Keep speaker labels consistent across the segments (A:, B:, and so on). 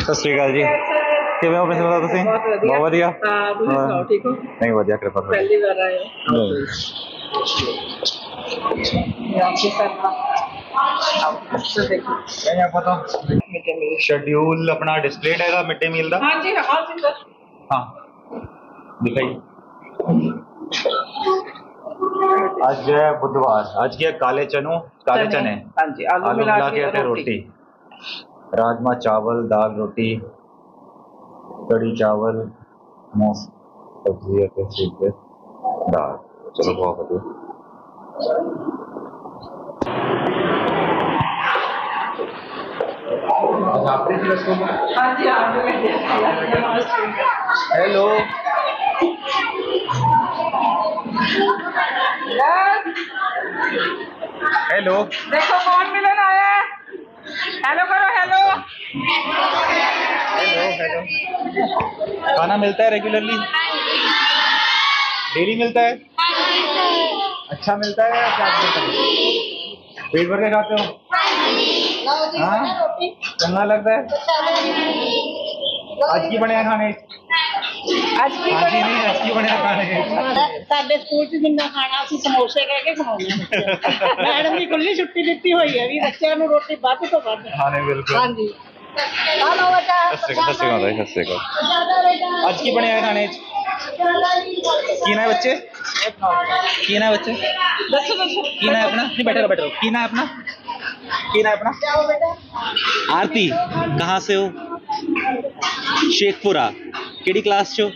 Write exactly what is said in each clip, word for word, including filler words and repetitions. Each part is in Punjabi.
A: ਸਤਿ ਸ਼੍ਰੀ ਅਕਾਲ ਜੀ, ਕਿਵੇਂ ਹੋ ਪ੍ਰਿੰਸੀਪਲ ਤੁਸੀਂ? ਬਹੁਤ ਵਧੀਆ।
B: ਹਾਂ, ਤੁਸੀਂ ਸੁਣਾਓ, ਠੀਕ ਹੋ?
A: ਨਹੀਂ ਵਧੀਆ, ਕਿਰਪਾ ਕਰੋ।
B: ਪਹਿਲੀ ਵਾਰ ਆਏ ਹੋ?
A: शेड्यूल अपना डिस्प्लेड है मिड डे मील का।
B: हाँ जी, हाँ जी सर।
A: हाँ दिखाइए। आज जो है बुधवार, आज की है काले चनों काले चने,
B: हाँ जी, आलू
A: आलू मिला के आते रोटी, राजमा चावल दाल रोटी कड़ी चावल मोस सब्जी है दाल। चलो बहुत बढ़िया।
B: हाँ जी,
A: हेलो हेलो,
B: देखो कौन मिलन आया है। हेलो करो, हेलो
A: हेलो हेलो। खाना मिलता है रेगुलरली? डेली मिलता है? अच्छा मिलता है या क्या मिलता है? पेट भर के खाते हो? हाँ, चंगा लगता है। आज की बने खाने
B: आज की
A: बने नहीं, आज की बने खाने
C: ਸਾਡੇ ਸਕੂਲ ਚ ਜਿੰਨਾ ਖਾਣਾ ਅਸੀਂ ਸਮੋਸੇ ਕਹਿ ਕੇ ਖਵਾਉਂਦੇ। ਮੈਡਮ ਦੀ ਖੁੱਲੀ ਛੁੱਟੀ ਦਿੱਤੀ ਹੋਈ ਹੈ ਵੀ ਬੱਚਿਆਂ ਨੂੰ ਰੋਟੀ ਵੱਧ ਤੋਂ ਵੱਧ।
A: हाँ नहीं बिल्कुल।
C: ਹਾਂਜੀ ਹਲੋ ਬੇਟਾ
A: सस्ते का सस्ते का सस्ते का आज की बने खाने की ना है बच्चे, की ना है बच्चे,
B: दसो दसो
A: की ना है अपना? नहीं बैठे रहो बैठे रहो। की ना है अपना? की ना है अपना? आरती कहाँ से हो? शेखपुरा। केडी क्लास छो?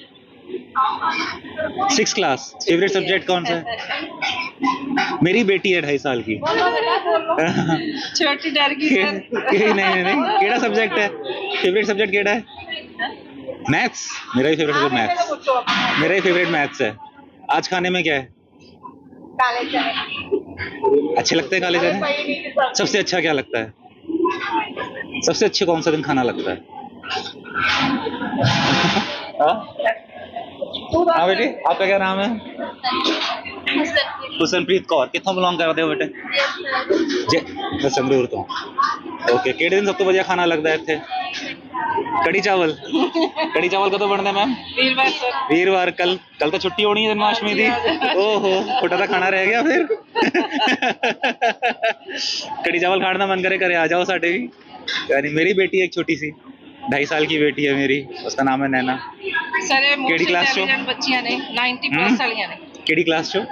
A: Six class. फेवरेट सब्जेक्ट कौन सा है? मेरी बेटी है ढाई साल की।
B: छोटी डर की सर।
A: नहीं नहीं नहीं, केड़ा सब्जेक्ट है? फेवरेट सब्जेक्ट केड़ा है? मैथ्स। मेरा ही फेवरेट सब्जेक्ट मैथ्स। मेरा ही फेवरेट मैथ्स है। आज खाने में क्या है?
C: ਕਾਲੇ ਚਨੇ
A: अच्छे लगते हैं काले चने? सबसे अच्छा क्या लगता है? सबसे अच्छे कौन सा दिन खाना लगता है? हाँ बेटी, आपका क्या नाम है? हुसनप्रीत कौर। कितों बिलोंग करते हो बेटे? संगरूर तो। ओके, केड़े दिन सब तो बढ़िया खाना लगता है इत्थे? कड़ी चावल। कड़ी चावल कदों बनते मैम?
B: वीरवार सर।
A: वीरवार। कल कल तो छुट्टी होनी है जन्माष्टमी की। ओहो, छोटा सा खाना रह गया फिर। कड़ी चावल खाने का मन करे करे आ जाओ साढ़े भी। यानी मेरी बेटी है एक छोटी सी, ढाई साल की बेटी है मेरी, उसका नाम है नैना।
B: सर ये
A: केड़ी क्लास चो?
B: बच्चियां ने नाइंटी प्लस वालियां ने।
A: केड़ी क्लास चो?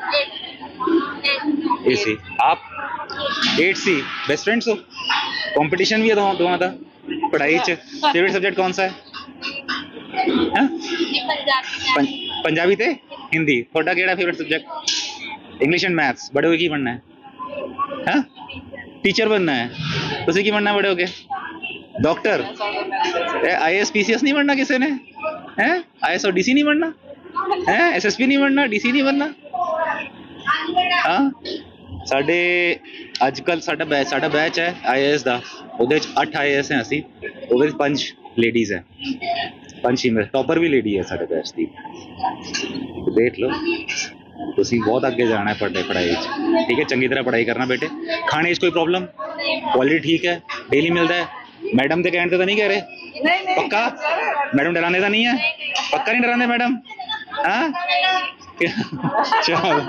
A: एसी। आप? Eight C. बेस्ट फ्रेंड्स हो? कंपटीशन भी है दोनों दोनों का पढ़ाई च? फेवरेट सब्जेक्ट कौन सा है? हाँ? पं, पंजाबी ते हिंदी। थोड़ा केड़ा favourite subject? English and maths. बड़े होके की बनना है? हाँ? टीचर बनना है। तुसी की बनना बड़े होके? Doctor. I S P C S नहीं बनना किसी ने? हैं? आई एस और डी सी नहीं बनना? हैं? एस एस पी नहीं बनना? डी सी नहीं बनना? हाँ? साढ़े अजकल साडा बैच साडा बैच है आई ए एस का, ਉਹਦੇ ਚ ਅੱਠ ਆਈ ਏ ਐਸ हैं ਅਸੀਂ, ਉਹਦੇ ਚ ਪੰਜ ਲੇਡੀਜ਼ ਹੈ, ਪੰਜ ਫੀਮੇਲ। ਟੌਪਰ ਵੀ ਲੇਡੀ ਹੈ ਸਾਡੇ ਬੈਚ ਦੀ। ਦੇਖ ਲਓ, ਤੁਸੀਂ ਬਹੁਤ ਅੱਗੇ ਜਾਣਾ ਹੈ ਪੜ੍ਹਾਈ ਪੜ੍ਹਾਈ ਚ। ठीक है, चंगी तरह पढ़ाई करना बेटे। खाने च कोई प्रॉब्लम? क्वालिटी ठीक है? डेली मिलता है? मैडम के कहने तो नहीं कह रहे?
B: नहीं नहीं
A: पक्का? मैडम डराने का नहीं है? पक्का नहीं डराने मैडम? हाँ चलो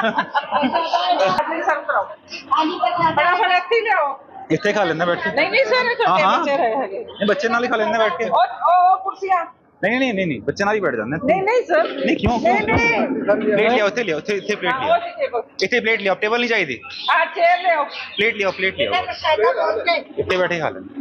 B: फटाफट ਇੱਥੇ ले आओ।
A: ਇੱਥੇ ਖਾ ਲੈਂਦੇ ਬੈਠ ਕੇ।
B: नहीं नहीं सर, छोटे बच्चे रहे हैं।
A: नहीं बच्चे नाल ही खा लेंगे बैठ के।
B: और ओ कुर्सियां।
A: नहीं नहीं नहीं नहीं, बच्चे नाल ही बैठ जाते हैं।
B: नहीं नहीं सर।
A: नहीं क्यों क्यों?
B: नहीं
A: प्लेट लियाओ, ਇੱਥੇ ਲਿਆਓ, ਇੱਥੇ ਇੱਥੇ ਪਲੇਟ
B: हाँ,
A: ਲਿਆਓ,
B: वो टेबल।
A: ਇੱਥੇ ਪਲੇਟ ਲਿਆਓ। ਟੇਬਲ ਨਹੀਂ ਚਾਹੀਦੀ,
B: हाँ चेयर ले आओ।
A: प्लेट लियाओ, प्लेट लियाओ, ਇੱਥੇ बैठे खा लेंगे।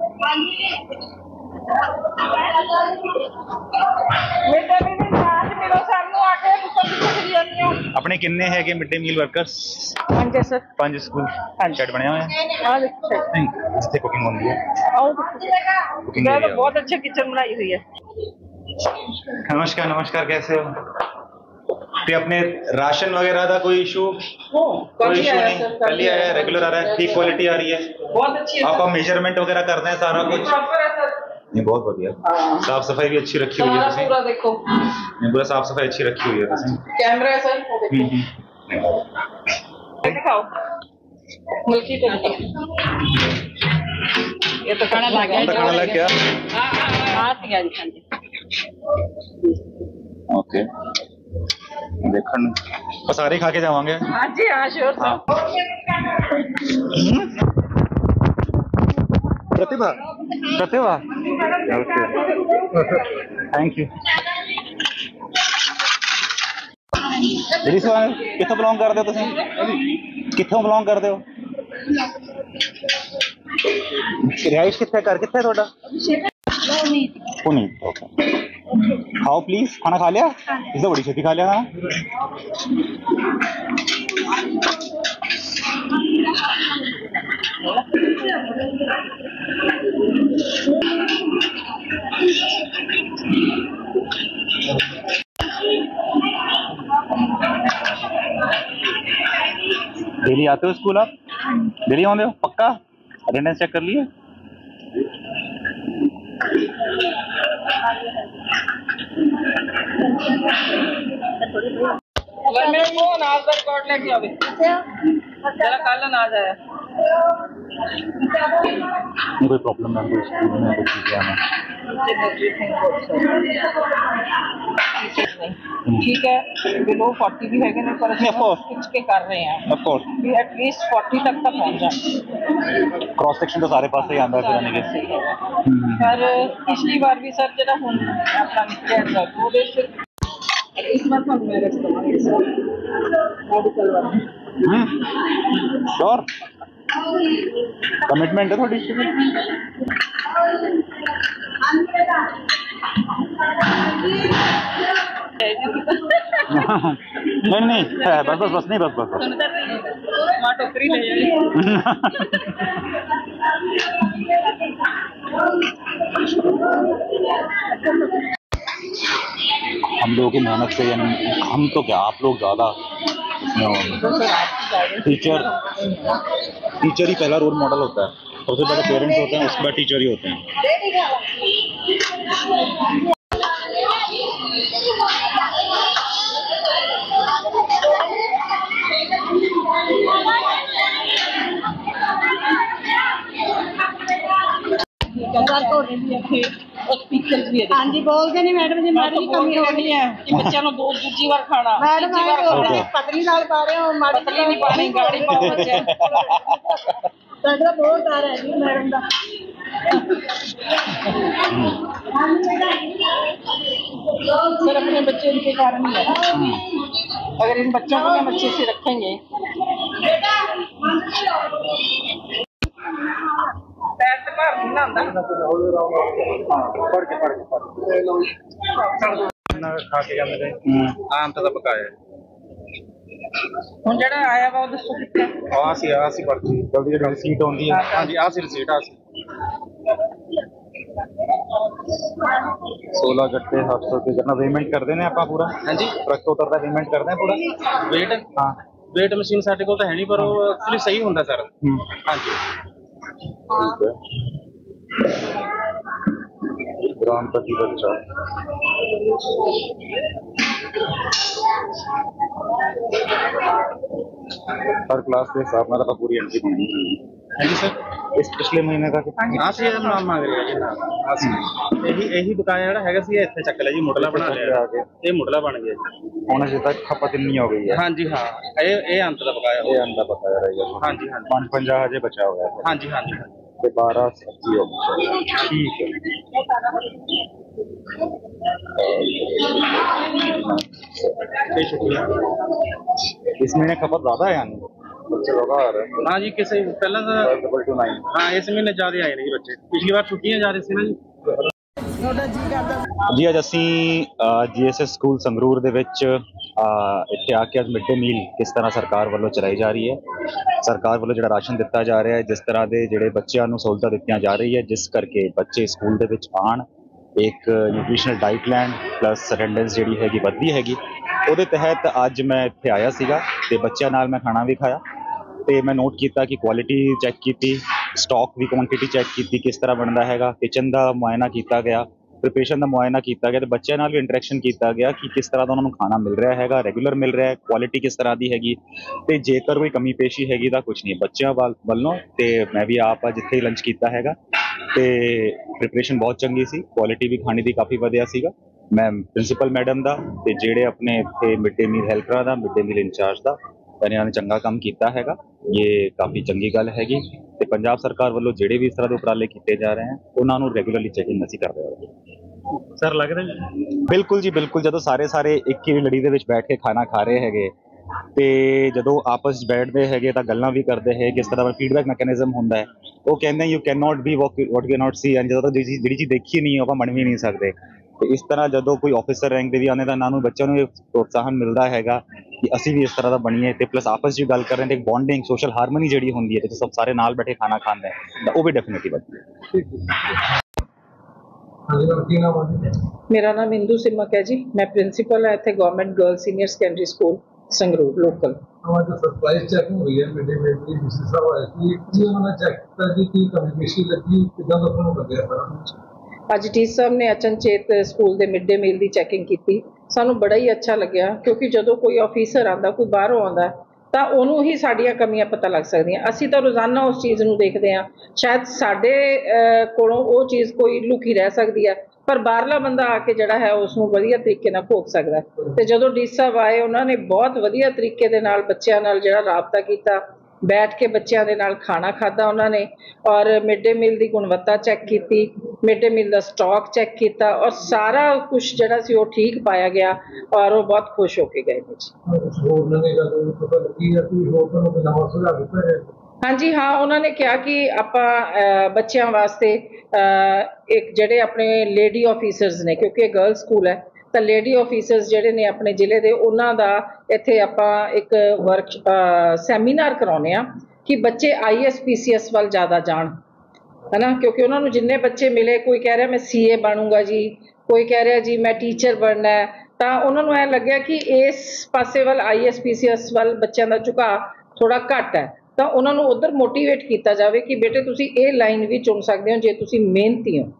B: मिड डे मील चार्ज मिलो सानू आके पुੱਛਣ ਦੀ ਖਰੀ ਜਾਂਦੀ ਹੋ।
A: ਆਪਣੇ ਕਿੰਨੇ ਹੈਗੇ ਮਿਡ ਡੇ ਮੀਲ ਵਰਕਰਸ?
B: ਹਾਂਜੀ ਸਰ।
A: ਪੰਜ ਸਕੂਲ ਸ਼ੈਡ ਬਣਿਆ ਹੋਇਆ ਹੈ।
B: ਆ ਦੇਖੋ
A: ਨਹੀਂ, ਜਿੱਥੇ ਕੁਕਿੰਗ ਹੁੰਦੀ ਹੈ।
B: आओ
A: कुकिंग
B: देखो,
A: एरिया।
B: बहुत अच्छी किचन बनाई हुई है।
A: नमस्कार नमस्कार, कैसे हो? ते अपने राशन वगैरह का कोई इशू? कोई इशू नहीं, कल ही आया, रेगुलर आ रहा है, ठीक क्वालिटी आ रही है?
B: बहुत अच्छी है।
A: आपका मेजरमेंट वगैरह करते हैं सारा कुछ?
B: प्रॉपर है सर।
A: नहीं, बहुत बढ़िया। साफ सफाई भी अच्छी रखी हुई है तुसी?
B: पूरा देखो,
A: नहीं, पूरा साफ सफाई अच्छी रखी हुई है तुसी?
B: कैमरा है सर, वो देखो। दिखाओ मुल्की तो ये तो खाना लग गया।
A: खाना लग गया।
C: हाँ सीगा जी हाँ जी
A: ओके देखण ਆਪਾਂ ਸਾਰੇ ਖਾ ਕੇ ਜਾਵਾਂਗੇ
B: हाँ जी हाँ श्योर
A: हाँ Pratibha Pratibha okay thank you ਜਿਹੜੀ ਸਵਾਲ ਕਿੱਥੋਂ ਬਿਲੋਂਗ ਕਰਦੇ ਹੋ ਤੁਸੀਂ ਕਿੱਥੋਂ ਬਿਲੋਂਗ ਕਰਦੇ ਹੋ ਰਿਹਾਇਸ਼ ਕਿੱਥੇ ਘਰ कित्थे ਤੁਹਾਡਾ पुनी ओके खाओ प्लीज खाना खा लिया इस तो बड़ी छेती खा लिया खाना डेली आते हो स्कूल आप डेली आते हो पक्का अटेंडेंस चेक कर लिए
B: अगर मेरे को अनाज का रिकॉर्ड लेके आओगे जरा कल अनाज आया
A: नहीं कोई प्रॉब्लम ना कोई स्कूल में कोई चीज़ आना
B: ठीक है बिलो फोर्टी भी है नहीं पर
A: Of course.
B: खिंच के कर रहे हैं
A: ऑफ कोर्स
B: भी एटलीस्ट फोर्टी तक तक पहुंच जाए
A: क्रॉस सेक्शन तो सारे पास ही आंदा फिर आने के
B: पर पिछली बार भी सर जरा हूँ अपना निकल जाए वो इस बार हम मेरे मेडिकल वाला
A: श्योर कमिटमेंट है थोड़ी नहीं नहीं है, बस बस बस नहीं बस बस बस
B: माँ टोकरी ले जाए
A: हम लोगों की मेहनत से यानी हम तो क्या आप लोग ज़्यादा टीचर टीचर ही पहला रोल मॉडल होता है सबसे पहले पेरेंट्स होते हैं उसके बाद टीचर ही होते हैं
C: हाँ जी बोलते नहीं मैडम जी माड़ी जी कमी हो गई है
B: बच्चों को दो दूसरी बार खाना
C: मैडम
B: दूसरी बार
C: बोल
B: खाना
C: रहे पतली दाल पा रहे हो माड़ी
B: पतली नहीं पानी गाड़ी पाओ बच्चे
C: साडा बहुत आ रहा है जी मैडम का
B: सर अपने बच्चे इनके कारण ही है अगर इन बच्चों को हम अच्छे से रखेंगे पैर से भार नहीं ना आंदा
A: पढ़ के पढ़ के खा के जाने आम तो पकाया
B: ਹੁਣ ਜਿਹੜਾ ਆਇਆ ਵਾ ਉਹ ਦੱਸੋ ਕਿੱਥੇ
A: आ सी आ सी पढ़ती जल्दी जल्दी रिसीट होती है हां जी आ सी रिसीट आ सी सोलह गट्टे सात सौ के करना पेमेंट कर देने ਆਪਾਂ ਪੂਰਾ ਹਾਂਜੀ ਟਰੱਕ ਉਤਰਦਾ ਪੇਮੈਂਟ ਕਰਦੇ ਆ ਪੂਰਾ ਵੇਟ ਹਾਂ ਵੇਟ ਮਸ਼ੀਨ ਸਾਡੇ ਕੋਲ ਤਾਂ ਹੈ ਨਹੀਂ ਪਰ ਉਹ ਐਕਚੁਅਲੀ ਸਹੀ ਹੁੰਦਾ ਸਰ ਹਾਂਜੀ ਠੀਕ ਹੈ ग्राम प्रति बच्चा हर क्लास के हिसाब में पूरी एंट्री बनानी हाँ जी सर इस पिछले महीने का हाँ सी नाम मांग रहे जी यही यही बकाया ਜਿਹੜਾ ਹੈਗਾ ਸੀ ਇੱਥੇ ਚੱਕ ਲਿਆ ਜੀ ਮੁੱਢਲਾ ਬਣਾ ਲਿਆ ਇਹ ਮੁੱਢਲਾ ਬਣ ਗਿਆ ਹੁਣ ਅਜੇ ਤੱਕ ਖਪਤ ਨਹੀਂ ਹੋ ਗਈ ਹੈ ਹਾਂਜੀ ਹਾਂ ਇਹ ਇਹ ਅੰਤ ਦਾ ਬਕਾਇਆ ਇਹ ਅੰਤ ਦਾ ਬਕਾਇਆ ਰਹਿ ਗਿਆ ਹਾਂਜੀ ਹਾਂ ਪੰਜ ਪੰਜਾਹ ਹਜੇ ਬਚਾ ਹੋਇਆ ਹਾਂਜੀ ਹਾਂਜੀ ਤੇ बारह सब्जी हो ठीक है इस महीने खपत ज्यादा है यानी बच्चे ज्यादा आ रहे हैं हाँ जी किसी पहले डबल टू नाइन हाँ इस महीने ज्यादा आए नहीं बच्चे पिछली बार छुट्टियां जा रही थी ना जी ਜੀ ਅੱਜ ਅਸੀਂ G S S school Sangrur ਦੇ ਵਿੱਚ ਇੱਥੇ ਆ ਕੇ ਅੱਜ ਮਿਡ ਡੇ ਮੀਲ ਕਿਸ ਤਰ੍ਹਾਂ ਸਰਕਾਰ ਵੱਲੋਂ ਚਲਾਈ ਜਾ ਰਹੀ ਹੈ ਸਰਕਾਰ ਵੱਲੋਂ ਜਿਹੜਾ ਰਾਸ਼ਨ ਦਿੱਤਾ ਜਾ ਰਿਹਾ ਹੈ ਜਿਸ ਤਰ੍ਹਾਂ ਦੇ ਜਿਹੜੇ ਬੱਚਿਆਂ ਨੂੰ ਸਹੂਲਤਾਂ ਦਿੱਤੀਆਂ ਜਾ ਰਹੀ ਹੈ ਜਿਸ ਕਰਕੇ ਬੱਚੇ ਸਕੂਲ ਦੇ ਵਿੱਚ ਆਉਣ ਇੱਕ ਨਿਊਟ੍ਰੀਸ਼ਨਲ ਡਾਈਟ ਲੈਣ ਪਲੱਸ ਅਟੈਂਡੈਂਸ ਜਿਹੜੀ ਹੈਗੀ ਵੱਧਦੀ ਹੈਗੀ ਉਹਦੇ ਤਹਿਤ ਅੱਜ ਮੈਂ ਇੱਥੇ ਆਇਆ ਸੀਗਾ ਤੇ ਬੱਚਿਆਂ ਨਾਲ ਮੈਂ ਖਾਣਾ ਵੀ ਖਾਇਆ ਤੇ ਮੈਂ ਨੋਟ ਕੀਤਾ ਕਿ ਕੁਆਲਿਟੀ ਚੈੱਕ ਕੀਤੀ ਸਟਾਕ ਦੀ ਕੁਆਂਟੀਟੀ ਚੈੱਕ ਕੀਤੀ ਕਿਸ ਤਰ੍ਹਾਂ ਬਣਦਾ ਹੈਗਾ ਕਿਚਨ ਦਾ ਮੁਆਇਨਾ ਕੀਤਾ ਗਿਆ प्रिपरेशन का मुआयना किया गया तो बच्चों नाल भी इंटरैक्शन किया गया कि किस तरह का उन्होंने खाना मिल रहा है रेगुलर मिल रहा है क्वालिटी किस तरह की हैगी तो जेकर कोई कमी पेशी हैगी तो कुछ नहीं बच्चों वालों तो मैं भी आप जिथे लंच किया हैगा ਤੇ ਪ੍ਰੀਪਰੇਸ਼ਨ ਬਹੁਤ ਚੰਗੀ ਸੀ, ਕੁਆਲਿਟੀ ਵੀ ਖਾਣੇ ਦੀ ਕਾਫੀ ਵਧੀਆ ਸੀਗਾ। ਮੈਂ ਪ੍ਰਿੰਸੀਪਲ ਮੈਡਮ ਦਾ ਤੇ ਜਿਹੜੇ ਆਪਣੇ ਇੱਥੇ ਮਿਡ ਡੇ ਮੀਲ ਹੈਲਪਰਾਂ ਦਾ, ਮਿਡ ਡੇ ਮੀਲ ਇੰਚਾਰਜ ਦਾ, ਇਹਨਾਂ ਨੇ ਚੰਗਾ ਕੰਮ ਕੀਤਾ ਹੈਗਾ। ਇਹ ਕਾਫੀ ਚੰਗੀ ਗੱਲ ਹੈਗੀ ਤੇ ਪੰਜਾਬ ਸਰਕਾਰ ਵੱਲੋਂ ਜਿਹੜੇ ਵੀ ਇਸ ਤਰ੍ਹਾਂ ਦੇ ਉਪਰਾਲੇ ਕੀਤੇ ਜਾ ਰਹੇ ਹਨ ਉਹਨਾਂ ਨੂੰ ਰੈਗੂਲਰਲੀ ਚੈਕਿੰਗ ਅਸੀਂ ਕਰ ਰਹੇ ਹਾਂ।
D: ਸਰ ਲੱਗ ਰਿਹਾ ਜੀ?
A: ਬਿਲਕੁਲ ਜੀ ਬਿਲਕੁਲ। ਜਦੋਂ ਸਾਰੇ ਸਾਰੇ ਇੱਕ ਹੀ ਲੜੀ ਦੇ ਵਿੱਚ ਬੈਠ ਕੇ ਖਾਣਾ ਖਾ ਰਹੇ ਹੈਗੇ ਤੇ ਜਦੋਂ ਆਪਸ 'ਚ ਬੈਠਦੇ ਹੈਗੇ ਤਾਂ ਗੱਲਾਂ ਵੀ ਕਰਦੇ ਹੈ, ਕਿਸ ਤਰ੍ਹਾਂ ਦਾ ਫੀਡਬੈਕ ਮੈਕੈਨਿਜ਼ਮ ਹੁੰਦਾ ਹੈ। ਉਹ ਕਹਿੰਦੇ you can not be what can not see, and ਜਦੋਂ ਤੱਕ ਜਿਹੜੀ ਜਿਹੜੀ ਚੀਜ਼ ਦੇਖੀ ਨਹੀਂ ਆਪਾਂ ਮੰਨ ਵੀ ਨਹੀਂ ਸਕਦੇ। ਤੇ ਇਸ ਤਰ੍ਹਾਂ ਜਦੋਂ ਕੋਈ ਆਫਿਸਰ ਰੈਂਕ ਦੇ ਵੀ ਆਉਂਦੇ ਤਾਂ ਇਹਨਾਂ ਨੂੰ ਬੱਚਿਆਂ ਨੂੰ ਇਹ ਪ੍ਰੋਤਸਾਹਨ ਮਿਲਦਾ ਹੈਗਾ ਕਿ ਅਸੀਂ ਵੀ ਇਸ ਤਰ੍ਹਾਂ ਦਾ ਬਣੀਏ ਤੇ ਪਲੱਸ ਆਪਸ 'ਚ ਗੱਲ ਕਰ ਰਹੇ ਤੇ ਇੱਕ ਬੌਂਡਿੰਗ ਸੋਸ਼ਲ ਹਾਰਮਨੀ ਜਿਹੜੀ ਹੁੰਦੀ ਹੈ ਤੇ ਸਭ ਸਾਰੇ ਨਾਲ ਬੈਠੇ ਖਾਣਾ ਖਾਂਦੇ ਤਾਂ ਉਹ ਵੀ ਡੈਫੀਨਿਟਲੀ ਵਧਦੀ ਹੈ।
B: मेरा नाम इंदू सिमक है जी। मैं प्रिंसीपल है इतने government girl senior secondary school Sangrur local.
E: Surprise checking हुई है मिड डे मील की, डीसी साहब आए थे कि उन्होंने चेक किया कि की कमी पेशी लगी कितना लोगों को लगे सर।
B: ਅੱਜ ਟੀ ਸਾਹਿਬ ਨੇ ਅਚਨਚੇਤ ਸਕੂਲ ਦੇ ਮਿਡ ਡੇ ਮੀਲ ਦੀ ਚੈਕਿੰਗ ਕੀਤੀ। ਸਾਨੂੰ ਬੜਾ ਹੀ ਅੱਛਾ ਲੱਗਿਆ ਕਿਉਂਕਿ ਜਦੋਂ ਕੋਈ ਆਫੀਸਰ ਆਉਂਦਾ, ਕੋਈ ਬਾਹਰੋਂ ਆਉਂਦਾ ਤਾਂ ਉਹਨੂੰ ਹੀ ਸਾਡੀਆਂ ਕਮੀਆਂ ਪਤਾ ਲੱਗ ਸਕਦੀਆਂ। ਅਸੀਂ ਤਾਂ ਰੋਜ਼ਾਨਾ ਉਸ ਚੀਜ਼ ਨੂੰ ਦੇਖਦੇ ਹਾਂ, ਸ਼ਾਇਦ ਸਾਡੇ ਕੋਲੋਂ ਉਹ ਚੀਜ਼ ਕੋਈ ਲੁਕੀ ਰਹਿ ਸਕਦੀ ਹੈ ਪਰ ਬਾਹਰਲਾ ਬੰਦਾ ਆ ਕੇ ਜਿਹੜਾ ਹੈ ਉਸ ਨੂੰ ਵਧੀਆ ਤਰੀਕੇ ਨਾਲ ਭੋਗ ਸਕਦਾ। ਤੇ ਜਦੋਂ ਡੀ ਸਾਹਿਬ ਆਏ ਉਹਨਾਂ ਨੇ ਬਹੁਤ ਵਧੀਆ ਤਰੀਕੇ ਦੇ ਨਾਲ ਬੱਚਿਆਂ ਨਾਲ ਜਿਹੜਾ ਰਾਬਤਾ ਕੀਤਾ, ਬੈਠ ਕੇ ਬੱਚਿਆਂ ਦੇ ਨਾਲ ਖਾਣਾ ਖਾਧਾ ਉਹਨਾਂ ਨੇ ਔਰ ਮਿਡ ਡੇ ਮੀਲ ਦੀ ਗੁਣਵੱਤਾ ਚੈੱਕ ਕੀਤੀ, ਮਿਡ ਡੇ ਮੀਲ ਦਾ ਸਟਾਕ ਚੈੱਕ ਕੀਤਾ ਔਰ ਸਾਰਾ ਕੁਛ ਜਿਹੜਾ ਸੀ ਉਹ ਠੀਕ ਪਾਇਆ ਗਿਆ ਔਰ ਉਹ ਬਹੁਤ ਖੁਸ਼ ਹੋ ਕੇ ਗਏ ਨੇ ਜੀ। ਹਾਂਜੀ ਹਾਂ, ਉਹਨਾਂ ਨੇ ਕਿਹਾ ਕਿ ਆਪਾਂ ਬੱਚਿਆਂ ਵਾਸਤੇ ਇੱਕ ਜਿਹੜੇ ਆਪਣੇ ਲੇਡੀ ਆਫੀਸਰਸ ਨੇ, ਕਿਉਂਕਿ ਇਹ ਗਰਲ ਸਕੂਲ ਹੈ ਤਾਂ ਲੇਡੀ ਆਫੀਸਰਸ ਜਿਹੜੇ ਨੇ ਆਪਣੇ ਜ਼ਿਲ੍ਹੇ ਦੇ ਉਹਨਾਂ ਦਾ ਇੱਥੇ ਆਪਾਂ ਇੱਕ ਵਰਕ ਸੈਮੀਨਾਰ ਕਰਾਉਂਦੇ ਹਾਂ ਕਿ ਬੱਚੇ I S P C S ਵੱਲ ਜ਼ਿਆਦਾ ਜਾਣ, ਹੈ ਨਾ। ਕਿਉਂਕਿ ਉਹਨਾਂ ਨੂੰ ਜਿੰਨੇ ਬੱਚੇ ਮਿਲੇ, ਕੋਈ ਕਹਿ ਰਿਹਾ ਮੈਂ ਸੀ ਏ ਬਣੂੰਗਾ ਜੀ, ਕੋਈ ਕਹਿ ਰਿਹਾ ਜੀ ਮੈਂ ਟੀਚਰ ਬਣਨਾ ਹੈ, ਤਾਂ ਉਹਨਾਂ ਨੂੰ ਐਂ ਲੱਗਿਆ ਕਿ ਇਸ ਪਾਸੇ ਵੱਲ I S P C S ਵੱਲ ਬੱਚਿਆਂ ਦਾ ਝੁਕਾਅ ਥੋੜ੍ਹਾ ਘੱਟ ਹੈ ਤਾਂ ਉਹਨਾਂ ਨੂੰ ਉੱਧਰ ਮੋਟੀਵੇਟ ਕੀਤਾ ਜਾਵੇ ਕਿ ਬੇਟੇ ਤੁਸੀਂ ਇਹ ਲਾਈਨ ਵੀ ਚੁਣ ਸਕਦੇ ਹੋ ਜੇ ਤੁਸੀਂ ਮਿਹਨਤੀ ਹੋ।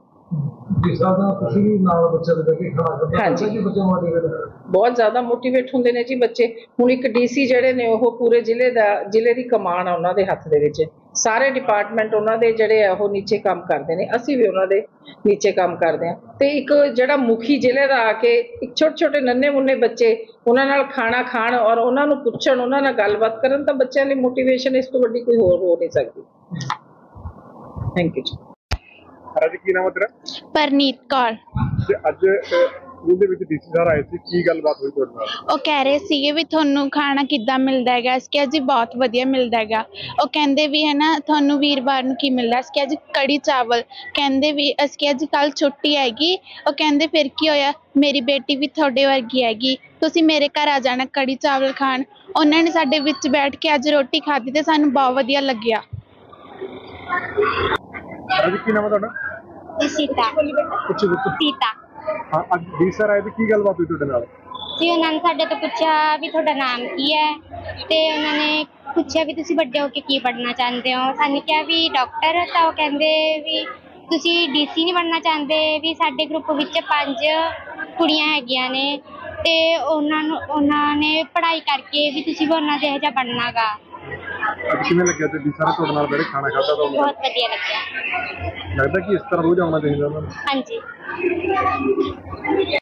B: ਹਾਂਜੀ, ਬਹੁਤ ਜ਼ਿਆਦਾ ਮੋਟੀਵੇਟ ਹੁੰਦੇ ਨੇ ਜੀ ਬੱਚੇ। ਹੁਣ ਇੱਕ ਡੀ ਸੀ ਜਿਹੜੇ ਨੇ ਉਹ ਪੂਰੇ ਜ਼ਿਲ੍ਹੇ ਦਾ ਜ਼ਿਲ੍ਹੇ ਦੀ ਕਮਾਨ ਆ ਉਹਨਾਂ ਦੇ ਹੱਥ ਦੇ ਵਿੱਚ, ਸਾਰੇ ਡਿਪਾਰਟਮੈਂਟ ਉਹਨਾਂ ਦੇ ਜਿਹੜੇ ਆ ਉਹ ਨੀਚੇ ਕੰਮ ਕਰਦੇ ਨੇ, ਅਸੀਂ ਵੀ ਉਹਨਾਂ ਦੇ ਨੀਚੇ ਕੰਮ ਕਰਦੇ ਹਾਂ। ਤੇ ਇੱਕ ਜਿਹੜਾ ਮੁਖੀ ਜ਼ਿਲ੍ਹੇ ਦਾ ਆ ਕੇ ਇੱਕ ਛੋਟੇ ਛੋਟੇ ਨੰਨੇ ਮੁੰਨੇ ਬੱਚੇ ਉਹਨਾਂ ਨਾਲ ਖਾਣਾ ਖਾਣ ਔਰ ਉਹਨਾਂ ਨੂੰ ਪੁੱਛਣ, ਉਹਨਾਂ ਨਾਲ ਗੱਲਬਾਤ ਕਰਨ ਤਾਂ ਬੱਚਿਆਂ ਲਈ ਮੋਟੀਵੇਸ਼ਨ ਇਸ ਤੋਂ ਵੱਡੀ ਕੋਈ ਹੋਰ ਹੋ ਨਹੀਂ ਸਕਦੀ। ਥੈਂਕ ਯੂ ਜੀ।
D: ਅੱਜ ਕੀ ਨਾਮ ਹੈ ਤੇਰਾ?
F: ਪਰਨੀਤ ਕੌਰ।
D: ਤੇ ਅੱਜ ਸਕੂਲ ਦੇ ਵਿੱਚ ਡੀਸੀ ਸਾਹਿਬ ਆਏ ਸੀ, ਕੀ ਗੱਲਬਾਤ ਹੋਈ ਤੁਹਾਡੇ ਨਾਲ?
F: ਉਹ ਕਹਿ ਰਹੇ ਸੀਗੇ ਵੀ ਤੁਹਾਨੂੰ ਖਾਣਾ ਕਿੱਦਾਂ ਮਿਲਦਾ ਹੈਗਾ। ਅਸੀਂ ਕਿਹਾ ਜੀ ਬਹੁਤ ਵਧੀਆ ਮਿਲਦਾ ਹੈਗਾ। ਉਹ ਕਹਿੰਦੇ ਵੀ ਹੈ ਨਾ ਤੁਹਾਨੂੰ ਵੀਰਵਾਰ ਨੂੰ ਕੀ ਮਿਲਦਾ? ਅਸੀਂ ਕਿਹਾ ਜੀ ਕੜੀ ਚਾਵਲ। ਕਹਿੰਦੇ ਵੀ ਅਸੀਂ ਕਿਹਾ ਜੀ ਕੱਲ੍ਹ ਛੁੱਟੀ ਹੈਗੀ। ਉਹ ਕਹਿੰਦੇ ਫਿਰ ਕੀ ਹੋਇਆ, ਮੇਰੀ ਬੇਟੀ ਵੀ ਤੁਹਾਡੇ ਵਰਗੀ ਹੈਗੀ, ਤੁਸੀਂ ਮੇਰੇ ਘਰ ਆ ਜਾਣਾ ਕੜੀ ਚਾਵਲ ਖਾਣ। ਉਹਨਾਂ ਨੇ ਸਾਡੇ ਵਿੱਚ ਬੈਠ ਕੇ ਅੱਜ ਰੋਟੀ ਖਾਧੀ ਤੇ ਸਾਨੂੰ ਬਹੁਤ ਵਧੀਆ ਲੱਗਿਆ।
D: ਅੱਜ ਕੀ ਨਾਮ ਹੈ ਤੁਹਾਡਾ?
F: ਸੀਤਾ। ਸੀਤਾ।
D: ਹਾਂ, ਅੱਜ ਡੀ ਸਰ ਆਏ ਤੇ ਕੀ ਗੱਲਬਾਤ ਹੋਈ ਤੁਹਾਡੇ ਨਾਲ?
F: ਜੀ ਉਹਨਾਂ ਨੇ ਸਾਡੇ ਤੋਂ ਪੁੱਛਿਆ ਵੀ ਤੁਹਾਡਾ ਨਾਮ ਕੀ ਹੈ ਤੇ ਉਹਨਾਂ ਨੇ ਪੁੱਛਿਆ ਵੀ ਤੁਸੀਂ ਵੱਡੇ ਹੋ ਕੇ ਕੀ ਪੜ੍ਹਨਾ ਚਾਹੁੰਦੇ ਹੋ। ਸਾਨੂੰ ਕਿਹਾ ਵੀ ਡਾਕਟਰ। ਤਾਂ ਉਹ ਕਹਿੰਦੇ ਵੀ ਤੁਸੀਂ ਡੀ ਸੀ ਨਹੀਂ ਬਣਨਾ ਚਾਹੁੰਦੇ? ਵੀ ਸਾਡੇ ਗਰੁੱਪ ਵਿੱਚ ਪੰਜ ਕੁੜੀਆਂ ਹੈਗੀਆਂ ਨੇ ਤੇ ਉਹਨਾਂ ਨੂੰ ਉਹਨਾਂ ਨੇ ਪੜ੍ਹਾਈ ਕਰਕੇ ਵੀ ਤੁਸੀਂ ਵੀ ਉਹਨਾਂ ਦੇ ਇਹੋ ਜਿਹਾ ਬਣਨਾ ਗਾ।
D: ਅੱਜ ਕਿਵੇਂ ਲੱਗਿਆ ਤੇ ਡੀ ਸਰ ਤੁਹਾਡੇ ਨਾਲ ਬੈਠੇ ਖਾਣਾ ਖਾਧਾ ਤਾਂ
F: ਬਹੁਤ ਵਧੀਆ ਲੱਗਿਆ।
D: ਲੱਗਦਾ ਕਿ ਇਸ ਤਰ੍ਹਾਂ ਰੋਜ਼ ਆਉਣਾ ਚਾਹੀਦਾ ਉਹਨਾਂ ਨੂੰ?
F: ਹਾਂਜੀ।